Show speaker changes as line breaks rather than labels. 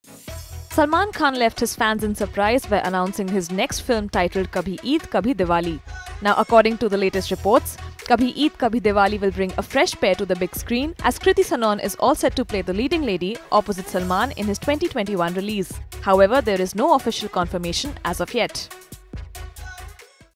Salman Khan left his fans in surprise by announcing his next film titled Kabhi Eid Kabhi Diwali. Now, according to the latest reports, Kabhi Eid Kabhi Diwali will bring a fresh pair to the big screen, as Kriti Sanon is all set to play the leading lady opposite Salman in his 2021 release. However, there is no official confirmation as of yet.